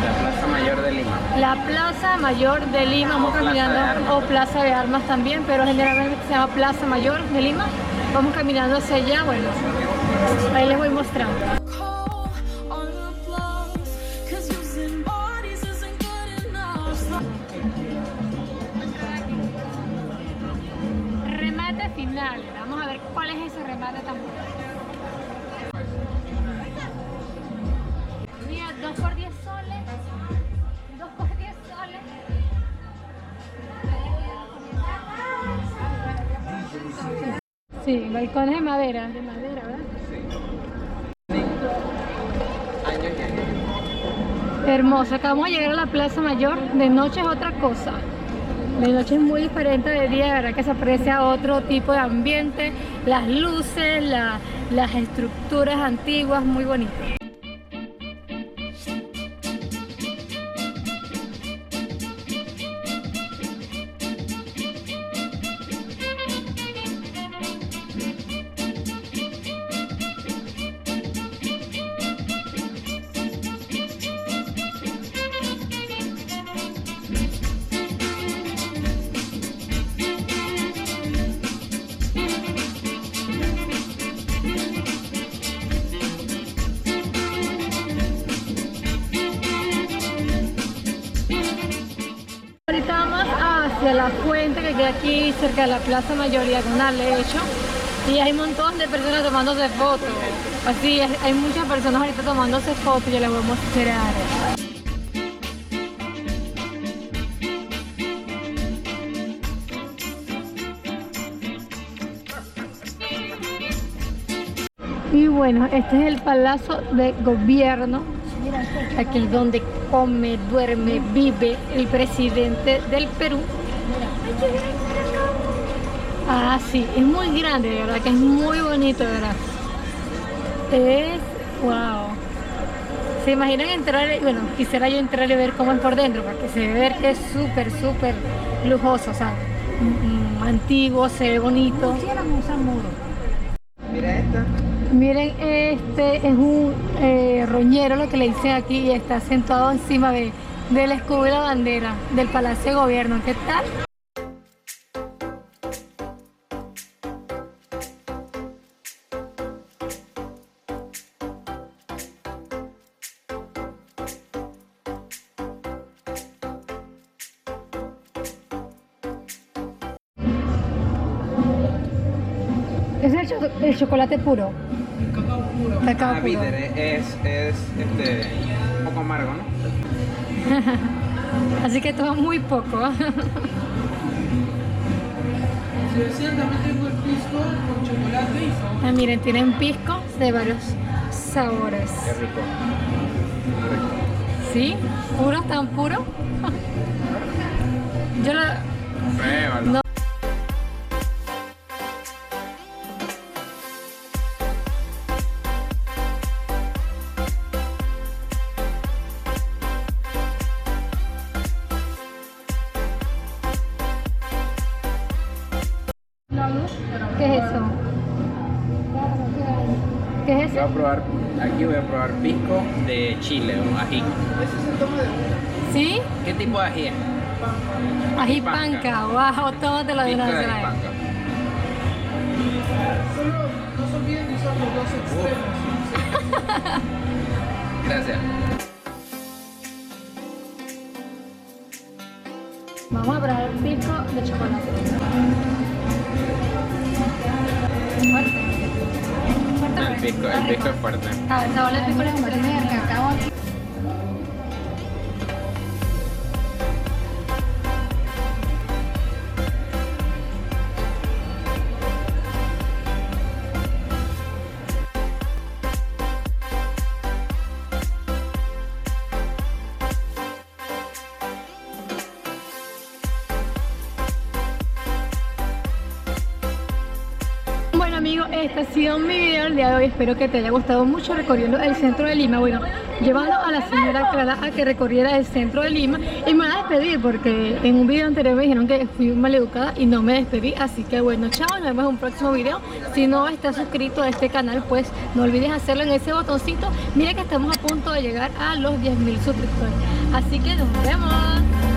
La Plaza Mayor de Lima. La Plaza Mayor de Lima, vamos O Plaza de caminando, Armas. o Plaza de Armas también, pero generalmente se llama Plaza Mayor de Lima. Vamos caminando hacia allá, bueno, ahí les voy mostrando. Call on applause, 'cause using bodies isn't good enough. Remate final, vamos a ver cuál es ese remate tan bueno. Mira, 2 por 10 soles, 2 por 10 soles. Sí, balcones de madera, ¿verdad? Sí. Años y años. Hermoso, acabamos de llegar a la Plaza Mayor, de noche es otra cosa. De noche es muy diferente de día, de verdad que se aprecia otro tipo de ambiente, las luces, las estructuras antiguas, muy bonito. Ahorita vamos hacia la fuente que queda aquí cerca de la Plaza Mayor Diagonal, de hecho, y hay un montón de personas tomándose fotos. Así, hay muchas personas ahorita tomándose fotos, yo les voy a mostrar. Y bueno, este es el Palacio de Gobierno, aquí donde come, duerme, vive el presidente del Perú. Ah, sí, es muy grande, de verdad, que es muy bonito, de verdad. Es, wow. ¿Se imaginan entrar? Bueno, quisiera yo entrar y ver cómo es por dentro, porque se ve ver que es súper, súper lujoso, o sea, antiguo, se ve bonito. Mira esta. Miren, este es un roñero, lo que le dicen aquí, y está sentado encima del escudo y la bandera del Palacio de Gobierno. ¿Qué tal? Es el chocolate puro. Cacao puro. Bitter, es un poco amargo, ¿no? Así que toma muy poco. Si desean también tengo el pisco con chocolate y sabor. Ah, miren, tienen pisco de varios sabores. Qué rico. ¿Sí? ¿Puro? ¿Tan puro? Yo la... Pruébalo. No. ¿Qué es eso? ¿Qué es Voy a eso? probar, aquí voy a probar pisco de chile o ají. ¿Sí? ¿Qué tipo de ají es? Ají panca. panca. Wow, tómatelo de Pisco una de vez. ají panca. Solo no se olviden de usar los dos extremos. Gracias. Vamos a probar el pisco de chocolate. Fuerte. Fuerte, El pisco es fuerte. Ah, el sabor del pisco es fuerte. Tiene el cacao aquí. Bueno amigos, este ha sido mi video el día de hoy. Espero que te haya gustado mucho recorriendo el centro de Lima. Bueno, llevando a la señora Clara a que recorriera el centro de Lima. Y me voy a despedir porque en un video anterior me dijeron que fui maleducada y no me despedí. Así que bueno, chao, nos vemos en un próximo video. Si no estás suscrito a este canal, pues no olvides hacerlo en ese botoncito. Mira que estamos a punto de llegar a los 10.000 suscriptores. Así que nos vemos.